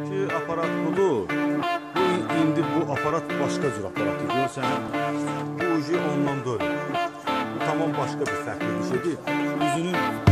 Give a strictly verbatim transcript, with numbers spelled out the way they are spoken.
ki, aparat budur. Bu, indi bu aparat başqa cür aparat. Görürsən, bu uji ondan da öyle. Bu tamam başqa bir fərqli bir şeydir. Üzünün